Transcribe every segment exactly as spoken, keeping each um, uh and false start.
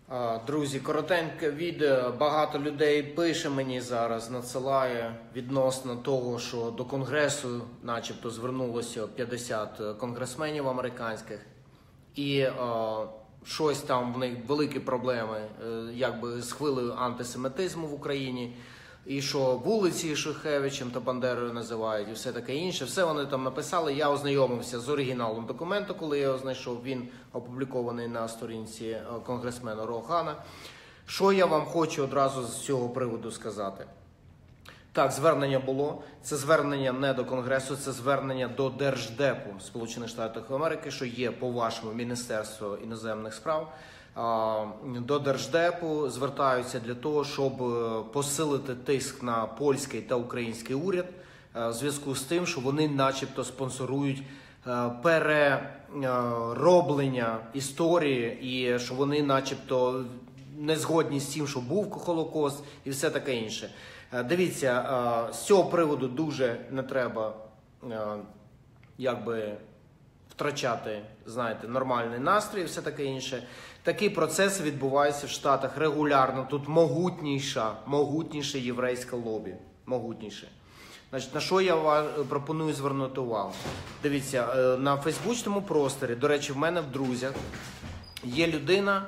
Друзі, коротеньке відео. Багато людей пише мені зараз, надсилає відносно того, що до Конгресу начебто звернулося п'ятдесят конгресменів американських. І е, щось там в них великі проблеми е, якби з хвилею антисемітизму в Україні. І що вулиці Шухевичем та Бандерою називають, і все таке інше. Все вони там написали. Я ознайомився з оригіналом документу, коли я його знайшов. Він опублікований на сторінці конгресмена Рохана. Що я вам хочу одразу з цього приводу сказати? Так, звернення було. Це звернення не до Конгресу, це звернення до Держдепу Сполучених Штатів Америки, що є по вашому Міністерству іноземних справ. До Держдепу звертаються для того, щоб посилити тиск на польський та український уряд в зв'язку з тим, що вони начебто спонсорують перероблення історії і що вони начебто не згодні з тим, що був Холокост і все таке інше. Дивіться, з цього приводу дуже не треба якби втрачати, знаєте, нормальний настрій і все таке інше. Такий процес відбувається в Штатах регулярно. Тут могутніша, могутніше єврейське лобі. Могутніше. Значить, на що я вам пропоную звернути увагу? Дивіться, на фейсбучному просторі, до речі, в мене в друзях є людина,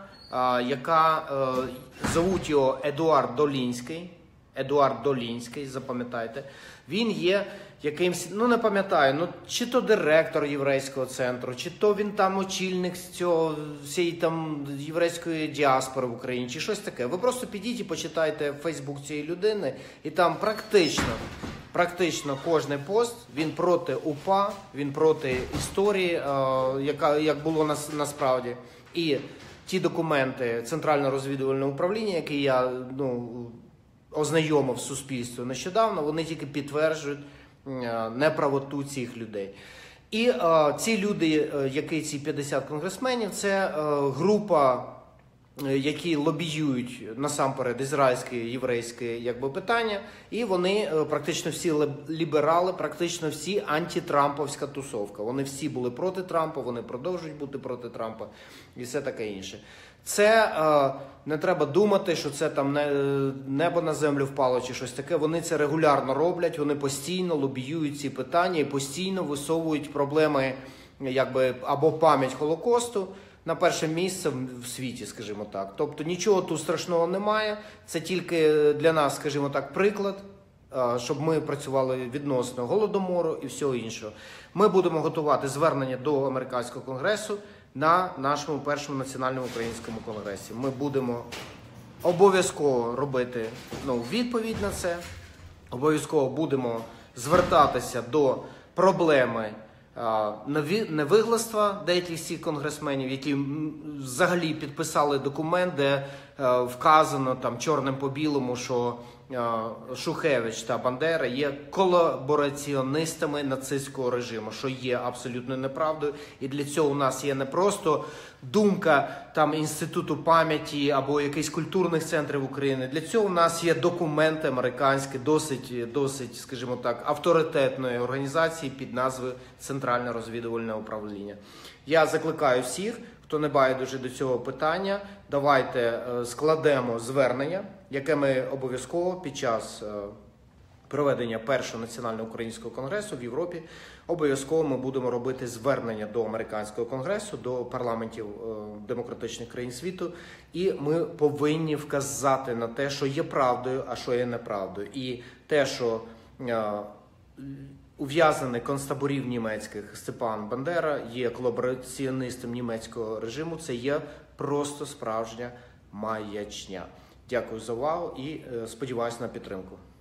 яка, зовуть його Едуард Долінський. Едуард Долінський, запам'ятайте. Він є якимсь, ну не пам'ятаю, ну чи то директор єврейського центру, чи то він там очільник з цього, всієї там єврейської діаспори в Україні, чи щось таке. Ви просто підіть і почитайте фейсбук цієї людини, і там практично, практично кожний пост, він проти УПА, він проти історії, е, яка, як було нас, насправді. І ті документи Центрального розвідувального управління, які я, ну, ознайомив з суспільством нещодавно, вони тільки підтверджують неправоту цих людей. І е, ці люди, е, які ці п'ятдесят конгресменів, це е, група, е, які лобіюють насамперед ізраїльське, єврейське якби, питання, і вони е, практично всі ліберали, практично всі антитрамповська тусовка. Вони всі були проти Трампа, вони продовжують бути проти Трампа і все таке інше. Це е, не треба думати, що це там не, небо на землю впало чи щось таке. Вони це регулярно роблять, вони постійно лобіюють ці питання і постійно висовують проблеми якби, або пам'ять Холокосту на перше місце в світі, скажімо так. Тобто нічого тут страшного немає, це тільки для нас, скажімо так, приклад, е, щоб ми працювали відносно Голодомору і всього іншого. Ми будемо готувати звернення до Американського конгресу на нашому першому національному українському конгресі. Ми будемо обов'язково робити ну, відповідь на це, обов'язково будемо звертатися до проблеми а, невигластва деяких цих конгресменів, які взагалі підписали документ, де а, вказано там чорним по білому, що а, Шухевич та Бандера є колабораціоністами нацистського режиму, що є абсолютно неправдою. І для цього у нас є не просто думка там Інституту пам'яті або якихось культурних центрів України. Для цього у нас є документи американські, досить, досить, скажімо так, авторитетної організації під назвою Центральне розвідувальне управління. Я закликаю всіх, хто не байдуже до цього питання, давайте складемо звернення, яке ми обов'язково під час проведення першого національного українського конгресу в Європі, обов'язково ми будемо робити звернення до Американського конгресу, до парламентів демократичних країн світу, і ми повинні вказати на те, що є правдою, а що є неправдою. І те, що ув'язаний концтаборів німецьких Степан Бандера є колабораціоністом німецького режиму, це є просто справжня маячня. Дякую за увагу і сподіваюся на підтримку.